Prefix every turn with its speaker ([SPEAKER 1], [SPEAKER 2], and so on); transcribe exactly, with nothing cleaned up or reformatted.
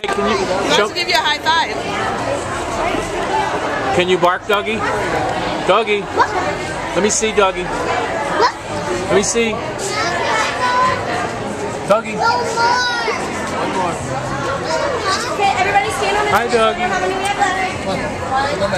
[SPEAKER 1] Can you?
[SPEAKER 2] He wants to give you a high five.
[SPEAKER 1] Can you bark, Dougie? Dougie. Let me see, Dougie. Let me see. Dougie. One more.
[SPEAKER 3] Okay, everybody stand on the
[SPEAKER 1] Hi, Dougie.
[SPEAKER 3] How many we have left?